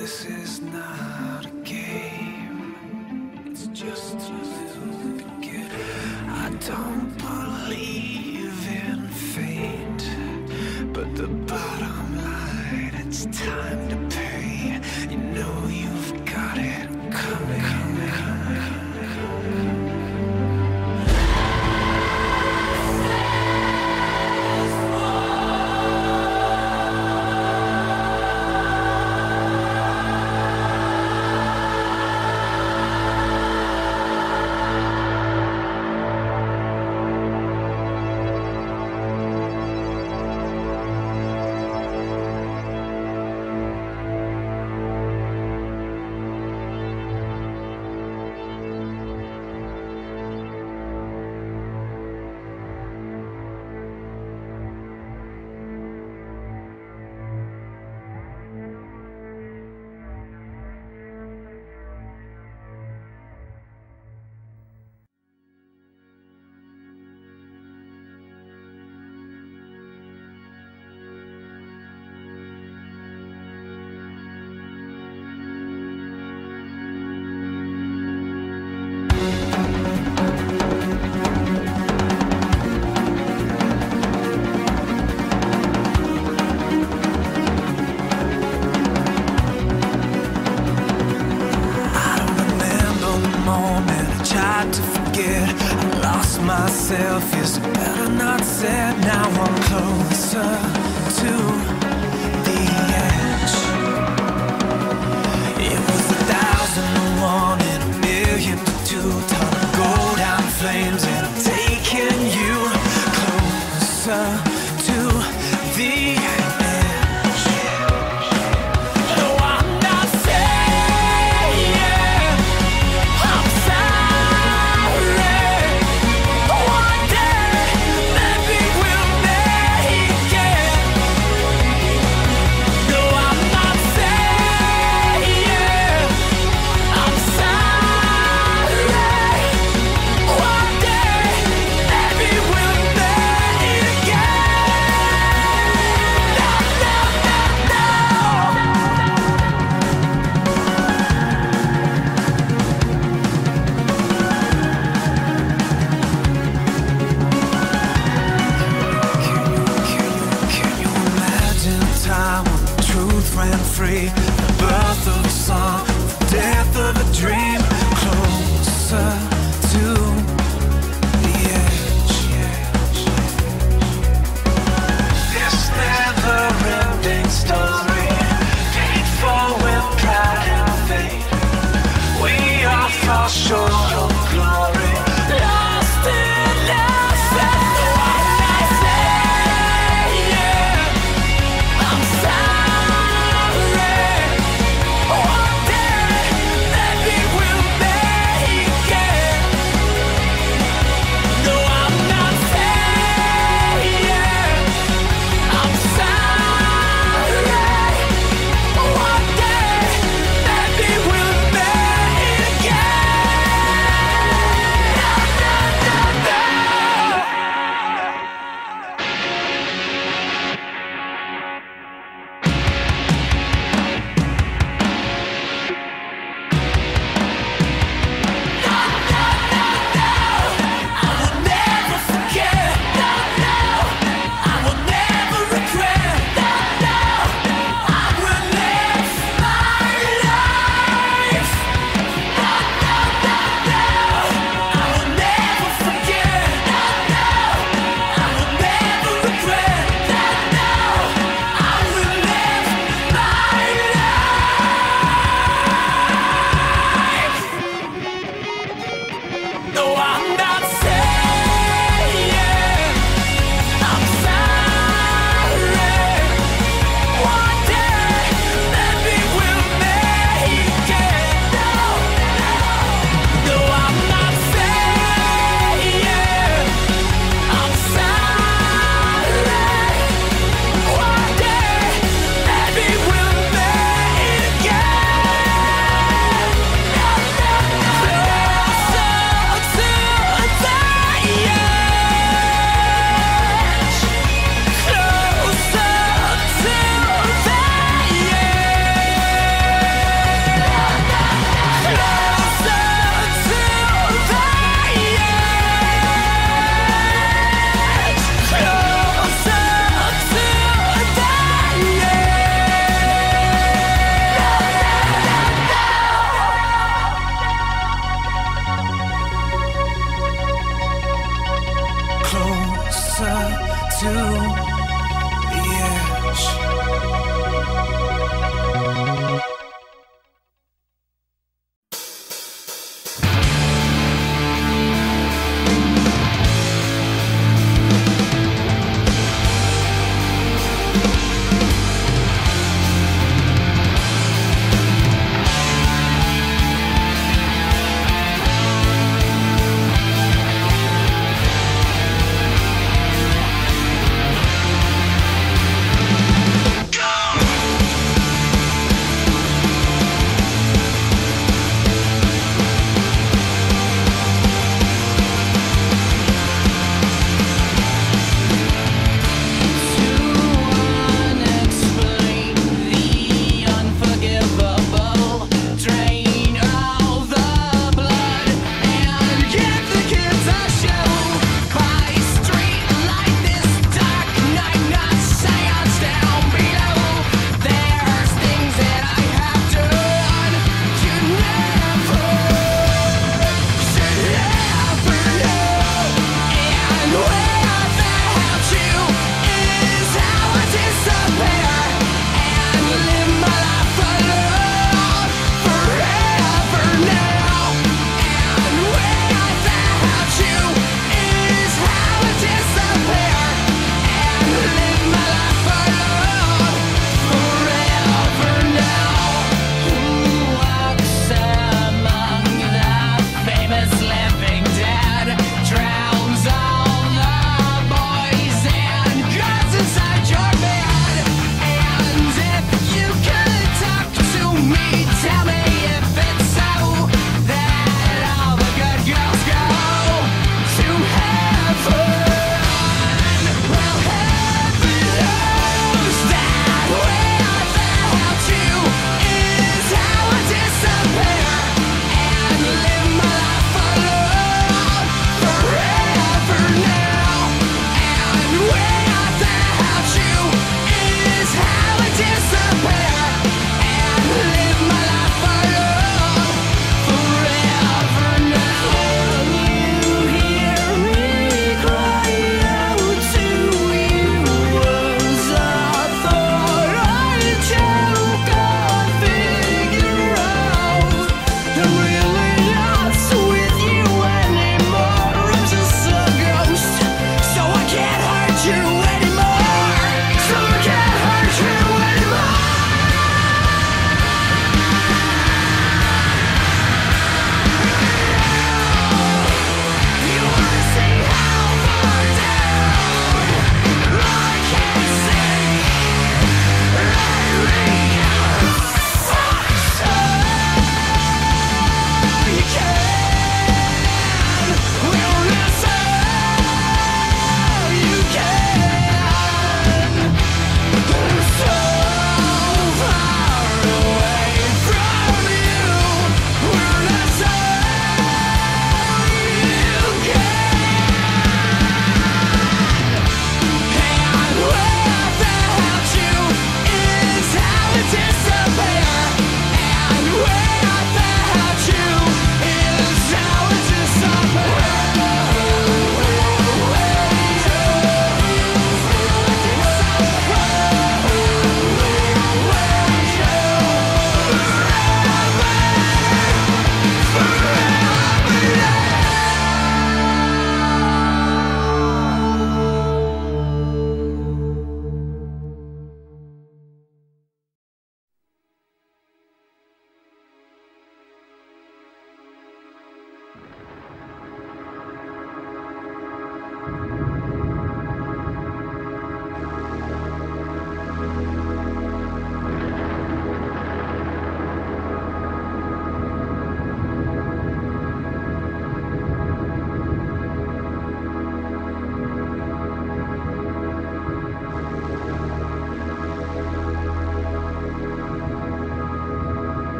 this is not a game. It's just a little beginning. I don't believe in fate, but the bottom line, it's time to pay. You know you've got it coming. Myself is better not said. Now I'm closer to the edge. It was 1,001 and 1,000,002. Time to go down flames, and I'm taking you closer to the edge. No, I'm not saying I'm sorry. One day, maybe we'll make it. No, I'm not saying I'm sorry. One day, maybe we'll make it again. No, no, no, no. Can you imagine a time when the truth ran free? The birth of a song, the death of a dream. Closer to the edge. This never-ending story, painful with pride and fate. We all fall short of glory, lost in ourselves. I'm not saying I'm sorry.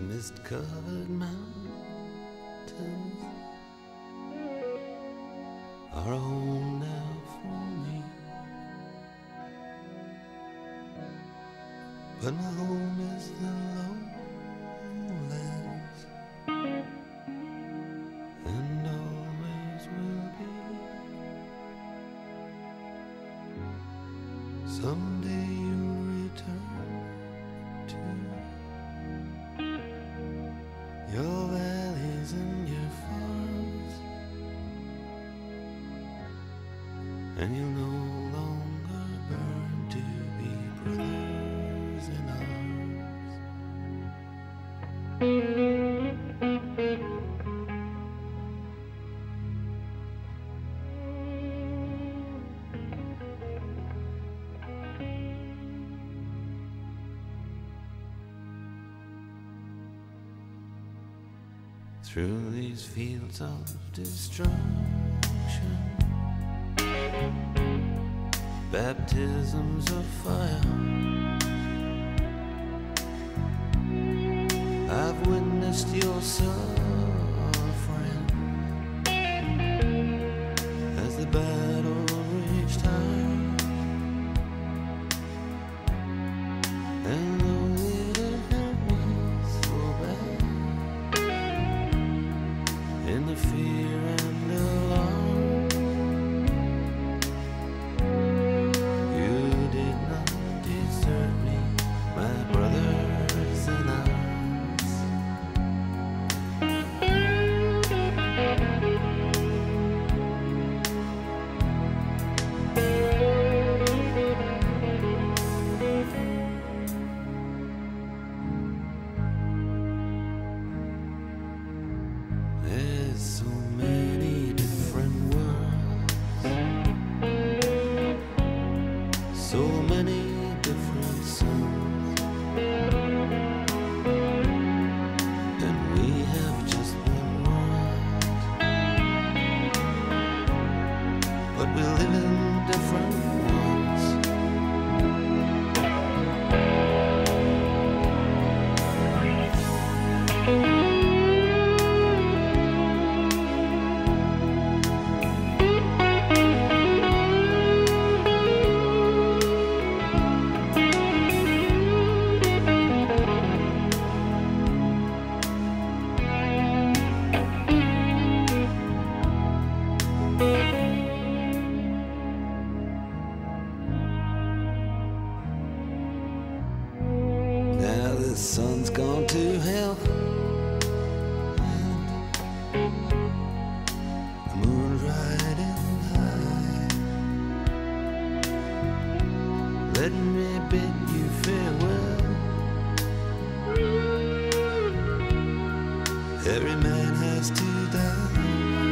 mist-covered mountains are a home now for me. But my home is the lowlands, and always will be. Someday you'll return to your valleys and your farms, and you'll no longer burn to be brothers in arms. Through these fields of destruction, baptisms of fire, I've witnessed your suffering as the battle reached high, and though it hurt me so bad, in the fear and alarm, you did not desert me, my brothers in arms. There's so many different worlds, so many different suns, and we have just one world, but we live in different ones. Now the sun's gone to hell, and the moon's riding high. Let me bid you farewell. Every man has to die,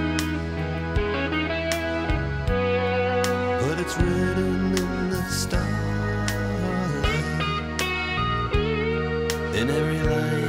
but it's written in the starlight, in every line